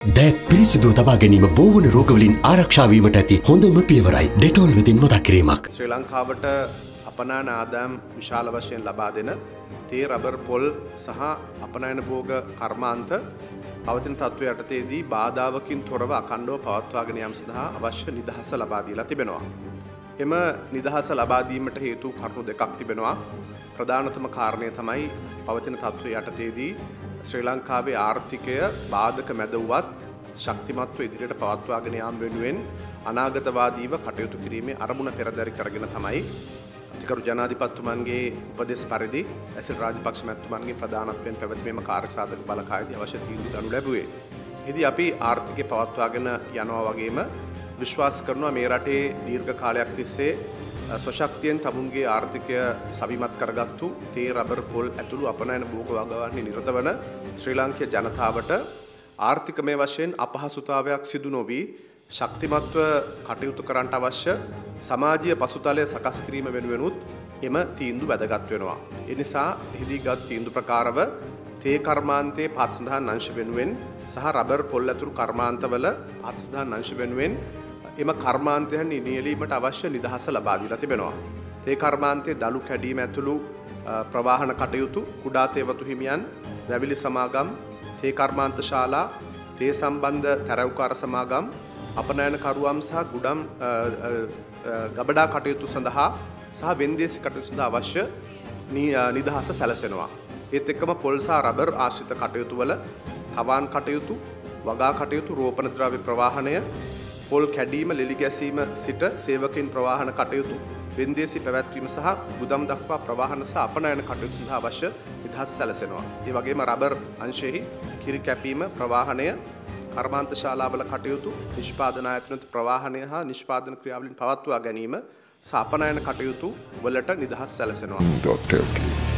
දෑත් පිරිසිදුව තබා ගැනීම බෝවන රෝගවලින් ආරක්ෂා වීමට ඇති හොඳම පියවරයි. ඩෙටෝල් වෙතින් මතක් කිරීමක්. ශ්‍රී ලංකාවට අපනයන ආදායම් විශාල වශයෙන් ලබා දෙන තේ රබර් පොල් සහ අපනයන භෝග කර්මාන්ත පවතින තත්ත්වය යටතේදී බාධාවකින් තොරව අඛණ්ඩව පවත්වාගෙන යාම සඳහා අවශ්‍ය නිදහස ලබා දීලා තිබෙනවා. එම නිදහස ලබා දීමට හේතු කරුණු දෙකක් තිබෙනවා. ප්‍රධානතම කාරණය තමයි පවතින තත්ත්වය යටතේදී ශ්‍රී ලංකාවේ ආර්ථිකය බාධක මැද වුවත් ශක්තිමත්ව ඉදිරියට පවත්වාගෙන යාම වෙනුවෙන් අනාගතවාදීව කටයුතු කිරීමේ අරමුණ පෙරදරි කරගෙන තමයි අතිකරු ජනාධිපතිතුමන්ගේ උපදෙස් පරිදි ඇසිල් රාජපක්ෂ මැතිතුමන්ගේ ප්‍රධානත්වයෙන් පැවති මෙම කාර්යසාධක බලකායදී අවශ්‍ය තීන්දුව ගනු ලැබුවේ. ඉතින් අපි ආර්ථිකය පවත්වාගෙන යනවා වගේම විශ්වාස කරනවා මේ රටේ දීර්ඝ කාලයක් තිස්සේ සොශක්තියෙන් තමුන්ගේ ආර්ථිකය සවිමත් කරගත්තු තේ රබර් පොල් ඇතුළු අපනයන භෝග වගවන්නේ නිරත වන ශ්‍රී ලාංකීය ජනතාවට ආර්ථිකමය වශයෙන් අපහසුතාවයක් සිදු නොවී ශක්තිමත්ව කටයුතු කරන්නට අවශ්‍ය සමාජීය පසුතලය සකස් කිරීම වෙනුවෙනුත් එම තීන්දුව වැදගත් වෙනවා. ඒ නිසා එහිදී ගත් තීන්දුව ප්‍රකාරව තේ කර්මාන්තයේ පහත් සඳහන් අංශ වෙනුවෙන් සහ රබර් පොල් ඇතුළු කර්මාන්තවල පහත් සඳහන් අංශ වෙනුවෙන් එම කර්මාන්තයන් නියැලීමට අවශ්‍ය නිදහස ලබා දීලා තිබෙනවා. තේ කර්මාන්තයේ දළු කැඩීම ඇතුළු ප්‍රවාහන කටයුතු කුඩා තේවතු හිමියන්, වැවිලි සමාගම්, තේ කර්මාන්ත ශාලා, තේ සම්බන්ධ තැරැව්කාර සමාගම්, අපනයන කරුවම් සහ ගුඩම් ගබඩා කටයුතු සඳහා සහ වෙන්දේසි කටයුතු සඳහා අවශ්‍ය නිදහස සැලසෙනවා. ඒත් එක්කම පොල් සහ රබර් ආශ්‍රිත කටයුතු වල තවාන් කටයුතු, වගා කටයුතු, රෝපණ ද්‍රව්‍ය ප්‍රවාහනය, පොල් කැඩීම, ලෙලි ගැසීම සිට සේවකයන් ප්‍රවාහන කටයුතු, වෙන්දේසි පැවැත්වීම සහ ගුදම් දක්වා ප්‍රවාහන සහ අපනයන කටයුතු සඳහා අවශ්‍ය නිදහස සැලසෙනවා. ඒ වගේම රබර් අංශෙහි කිරි කැපීම, ප්‍රවාහනය, කර්මාන්ත ශාලාවල කටයුතු, නිෂ්පාදන ආයතන ප්‍රවාහනය හා නිෂ්පාදන ක්‍රියාවලින් පවත්වා ගැනීම සහ අපනයන කටයුතු වලට නිදහස් සැලසෙනවා.